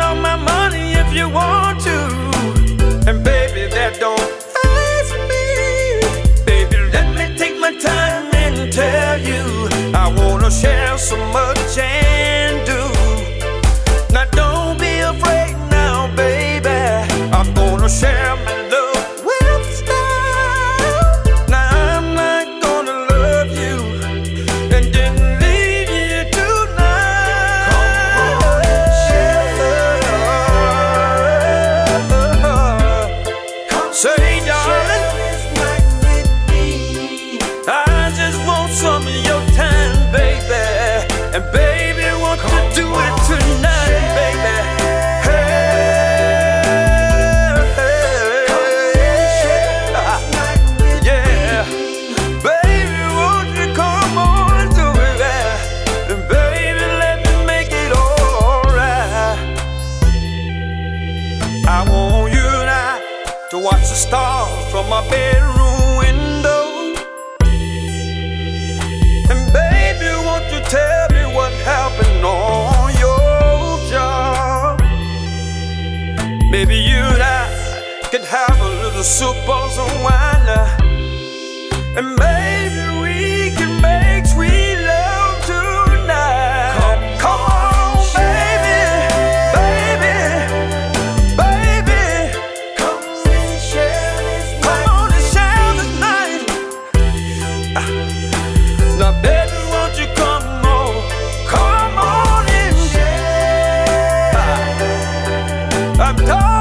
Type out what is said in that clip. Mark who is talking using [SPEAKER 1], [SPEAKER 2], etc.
[SPEAKER 1] all my money if you want to. And baby, that don't faze me. Baby, let me take my time and tell you I wanna share so much and do. Now don't be afraid now, baby, I'm gonna share my love with style. Now I'm not gonna love you and then leave you tonight. Come on, share love. Say, darling, I just want some of your time, baby. And baby, want to do it tonight, baby. Yeah, baby, won't you come on to it, and baby, let me make it alright. I want you and I to watch the stars from my bedroom window. And baby, won't you tell me what happened on your job? Maybe you and I could have a little soup or some wine now. And maybe we can make sweet love tonight. Come on, baby, baby, baby. Come and share this night. Come on and share this night. Now, baby, won't you come on and share? I'm tired.